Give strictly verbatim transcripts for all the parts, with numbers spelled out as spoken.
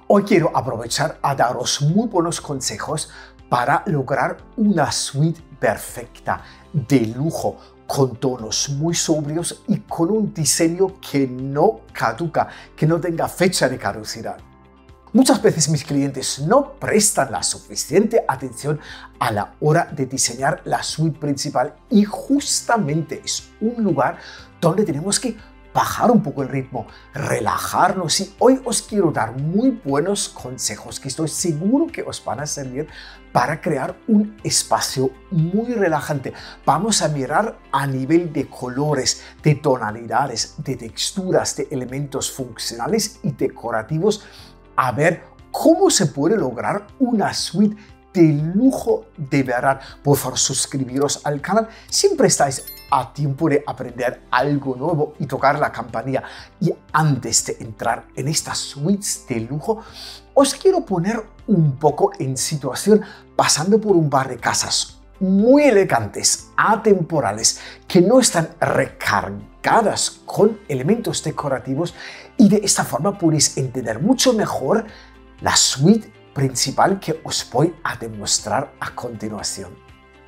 Hoy quiero aprovechar a daros muy buenos consejos para lograr una suite perfecta, de lujo, con tonos muy sobrios y con un diseño que no caduca, que no tenga fecha de caducidad. Muchas veces mis clientes no prestan la suficiente atención a la hora de diseñar la suite principal y justamente es un lugar donde tenemos que bajar un poco el ritmo, relajarnos, y hoy os quiero dar muy buenos consejos que estoy seguro que os van a servir para crear un espacio muy relajante. Vamos a mirar a nivel de colores, de tonalidades, de texturas, de elementos funcionales y decorativos, a ver cómo se puede lograr una suite de lujo de verdad. Por favor, suscribiros al canal. Siempre estáis a tiempo de aprender algo nuevo y tocar la campanilla. Y antes de entrar en estas suites de lujo, os quiero poner un poco en situación pasando por un par de casas muy elegantes, atemporales, que no están recargadas con elementos decorativos, y de esta forma podéis entender mucho mejor la suite principal que os voy a demostrar a continuación.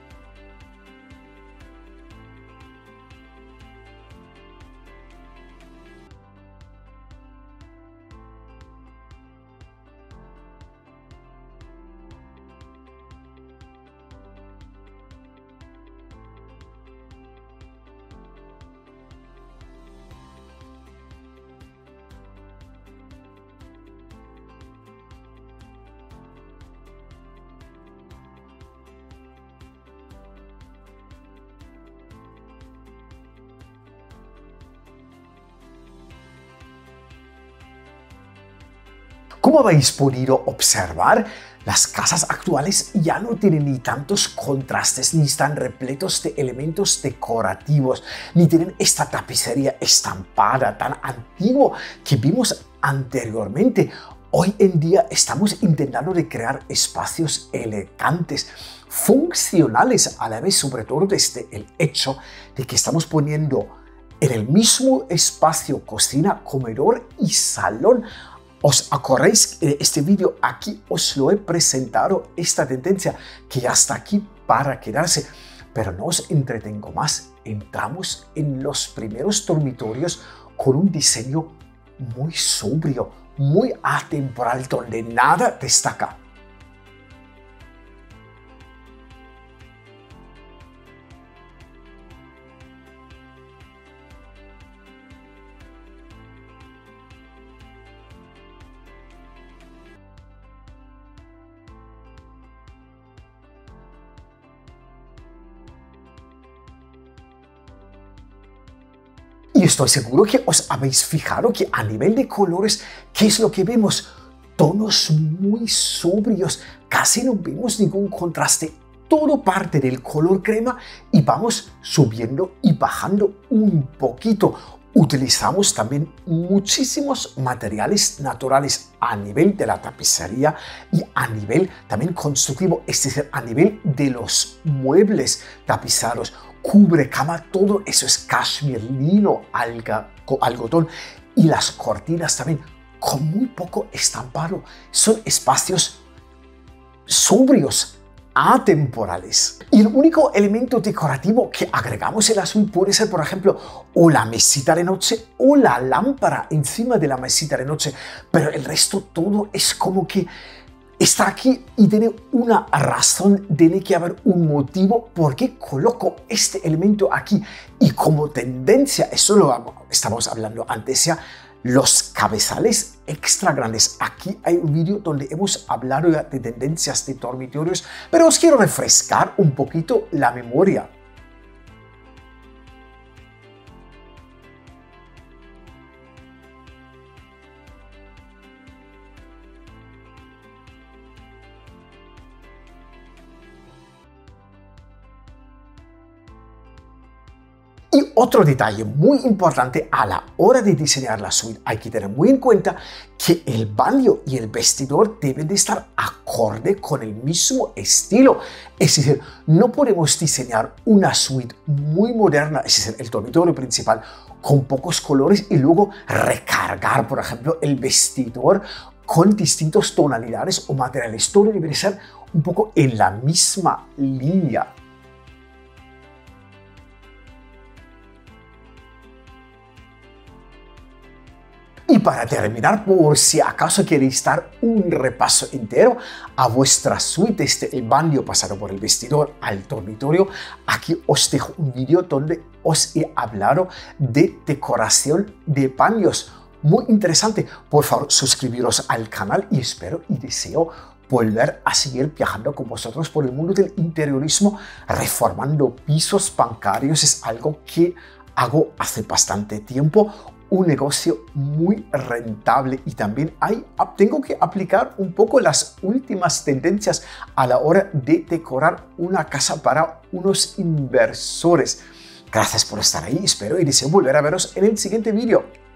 Como habéis podido observar, las casas actuales ya no tienen ni tantos contrastes, ni están repletos de elementos decorativos, ni tienen esta tapicería estampada tan antigua que vimos anteriormente. Hoy en día estamos intentando de crear espacios elegantes, funcionales a la vez, sobre todo desde el hecho de que estamos poniendo en el mismo espacio cocina, comedor y salón. ¿Os acordáis de este vídeo? Aquí os lo he presentado, esta tendencia que ya está aquí para quedarse. Pero no os entretengo más. Entramos en los primeros dormitorios con un diseño muy sobrio, muy atemporal, donde nada destaca. Y estoy seguro que os habéis fijado que a nivel de colores, ¿qué es lo que vemos? Tonos muy sobrios, casi no vemos ningún contraste, todo parte del color crema y vamos subiendo y bajando un poquito. Utilizamos también muchísimos materiales naturales a nivel de la tapicería y a nivel también constructivo, es decir, a nivel de los muebles tapizados. Cubre cama, todo eso es cashmere, lino, alga, algodón, y las cortinas también con muy poco estampado. Son espacios sobrios, atemporales. Y el único elemento decorativo que agregamos en la suite puede ser, por ejemplo, o la mesita de noche o la lámpara encima de la mesita de noche, pero el resto todo es como que está aquí y tiene una razón, tiene que haber un motivo por qué coloco este elemento aquí. Y como tendencia, eso lo estamos hablando antes ya, los cabezales extra grandes. Aquí hay un vídeo donde hemos hablado ya de tendencias de dormitorios, pero os quiero refrescar un poquito la memoria. Y otro detalle muy importante a la hora de diseñar la suite, hay que tener muy en cuenta que el baño y el vestidor deben de estar acorde con el mismo estilo. Es decir, no podemos diseñar una suite muy moderna, es decir, el dormitorio principal con pocos colores y luego recargar, por ejemplo, el vestidor con distintas tonalidades o materiales. Todo debe ser un poco en la misma línea. Y para terminar, por si acaso queréis dar un repaso entero a vuestra suite desde el baño pasado por el vestidor al dormitorio, aquí os dejo un vídeo donde os he hablado de decoración de baños. Muy interesante. Por favor, suscribiros al canal y espero y deseo volver a seguir viajando con vosotros por el mundo del interiorismo. Reformando pisos bancarios es algo que hago hace bastante tiempo. Un negocio muy rentable y también hay, tengo que aplicar un poco las últimas tendencias a la hora de decorar una casa para unos inversores. Gracias por estar ahí, espero y deseo volver a veros en el siguiente vídeo.